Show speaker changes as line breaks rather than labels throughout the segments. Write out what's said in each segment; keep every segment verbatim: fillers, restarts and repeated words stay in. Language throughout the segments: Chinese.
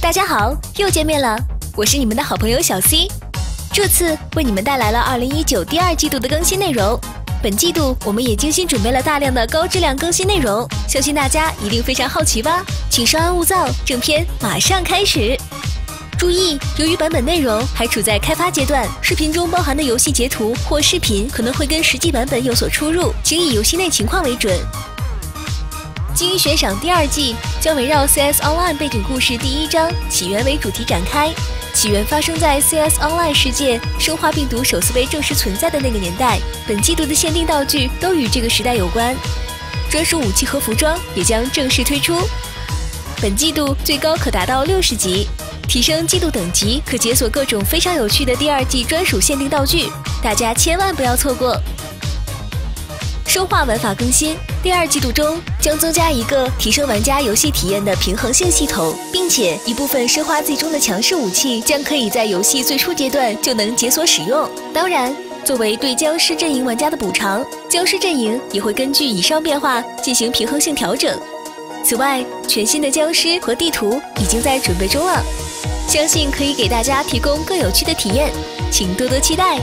大家好，又见面了，我是你们的好朋友小 C， 这次为你们带来了二零一九第二季度的更新内容。本季度我们也精心准备了大量的高质量更新内容，相信大家一定非常好奇吧？请稍安勿躁，正片马上开始。注意，由于版本内容还处在开发阶段，视频中包含的游戏截图或视频可能会跟实际版本有所出入，请以游戏内情况为准。精英悬赏第二季将围绕 C S Online 背景故事第一章起源为主题展开，起源发生在 C S Online 世界生化病毒首次被证实存在的那个年代，本季度的限定道具都与这个时代有关，专属武器和服装也将正式推出。本季度最高可达到六十级，提升季度等级可解锁各种非常有趣的第二季专属限定道具，大家千万不要错过。生化玩法更新，第二季度中将增加一个提升玩家游戏体验的平衡性系统，并且一部分生化 Z 中的强势武器将可以在游戏最初阶段就能解锁使用。当然，作为对僵尸阵营玩家的补偿，僵尸阵营也会根据以上变化进行平衡性调整。此外，全新的僵尸和地图已经在准备中了，相信可以给大家提供更有趣的体验，请多多期待。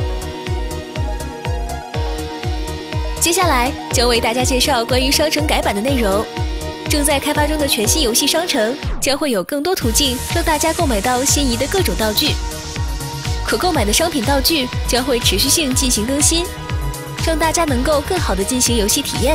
接下来将为大家介绍关于商城改版的内容。正在开发中的全新游戏商城将会有更多途径让大家购买到心仪的各种道具，可购买的商品道具将会持续性进行更新，让大家能够更好地进行游戏体验。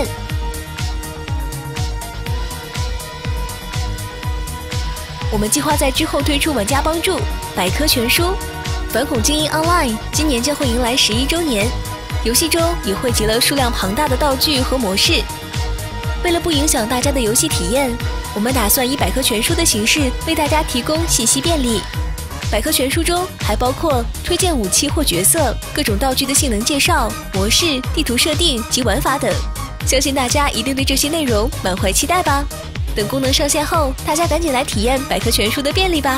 我们计划在之后推出玩家帮助、百科全书、反恐精英 Online， 今年将会迎来十一周年。游戏中也汇集了数量庞大的道具和模式。为了不影响大家的游戏体验，我们打算以百科全书的形式为大家提供信息便利。百科全书中还包括推荐武器或角色、各种道具的性能介绍、模式、地图设定及玩法等。相信大家一定对这些内容满怀期待吧。等功能上线后，大家赶紧来体验百科全书的便利吧。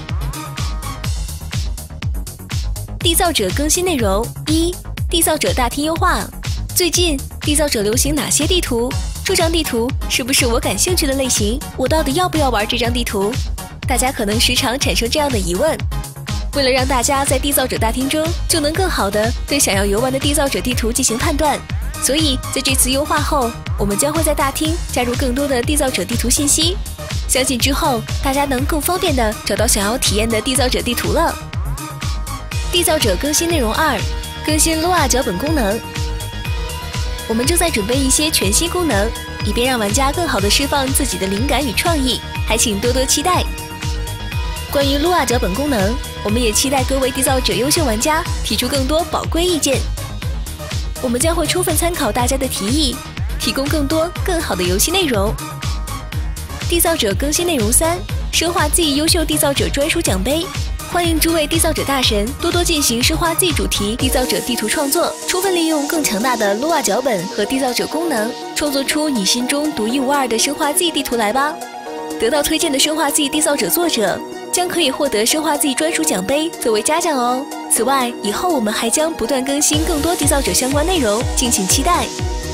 缔造者更新内容一。缔造者大厅优化。最近缔造者流行哪些地图？这张地图是不是我感兴趣的类型？我到底要不要玩这张地图？大家可能时常产生这样的疑问。为了让大家在缔造者大厅中就能更好地对想要游玩的缔造者地图进行判断，所以在这次优化后，我们将会在大厅加入更多的缔造者地图信息，相信之后大家能更方便地找到想要体验的缔造者地图了。缔造者更新内容二。更新 Lua 脚本功能，我们正在准备一些全新功能，以便让玩家更好地释放自己的灵感与创意，还请多多期待。关于 Lua 脚本功能，我们也期待各位缔造者优秀玩家提出更多宝贵意见，我们将会充分参考大家的提议，提供更多更好的游戏内容。缔造者更新内容三，生化 Z 优秀缔造者专属奖杯。欢迎诸位缔造者大神多多进行生化 Z 主题缔造者地图创作，充分利用更强大的 Lua 脚本和缔造者功能，创作出你心中独一无二的生化 Z 地图来吧！得到推荐的生化 Z 缔造者作者将可以获得生化 Z 专属奖杯作为嘉奖哦。此外，以后我们还将不断更新更多缔造者相关内容，敬请期待。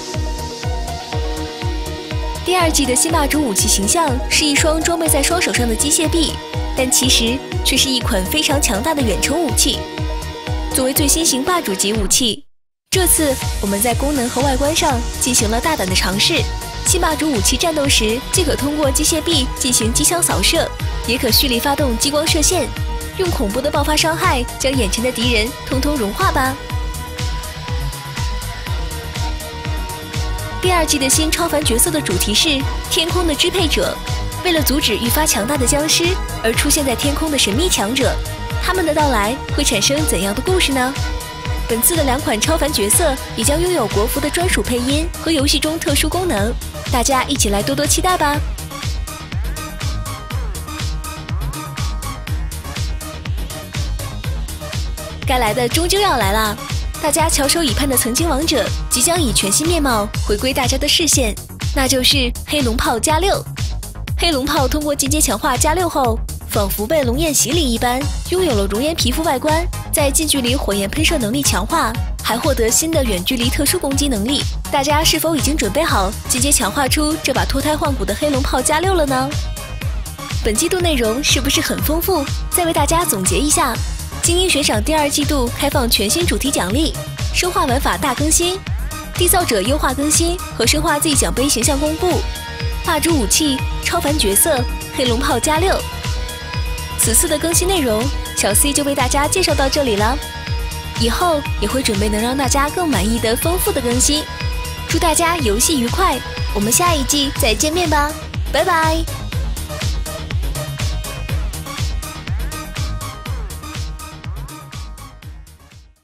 第二季的新霸主武器形象是一双装备在双手上的机械臂，但其实却是一款非常强大的远程武器。作为最新型霸主级武器，这次我们在功能和外观上进行了大胆的尝试。新霸主武器战斗时，既可通过机械臂进行机枪扫射，也可蓄力发动激光射线，用恐怖的爆发伤害将眼前的敌人通通融化吧。第二季的新超凡角色的主题是天空的支配者。为了阻止愈发强大的僵尸而出现在天空的神秘强者，他们的到来会产生怎样的故事呢？本次的两款超凡角色也将拥有国服的专属配音和游戏中特殊功能，大家一起来多多期待吧！该来的终究要来啦！大家翘首以盼的曾经王者即将以全新面貌回归大家的视线，那就是黑龙炮加六。黑龙炮通过进阶强化加六后，仿佛被龙焰洗礼一般，拥有了熔岩皮肤外观，在近距离火焰喷射能力强化，还获得新的远距离特殊攻击能力。大家是否已经准备好进阶强化出这把脱胎换骨的黑龙炮加六了呢？ 本季度内容是不是很丰富？再为大家总结一下：精英悬赏第二季度开放全新主题奖励，生化玩法大更新，缔造者优化更新和生化 Z 奖杯形象公布，霸主武器、超凡角色、黑龙炮加六。此次的更新内容，小 C 就为大家介绍到这里了。以后也会准备能让大家更满意的丰富的更新。祝大家游戏愉快，我们下一季再见面吧，拜拜。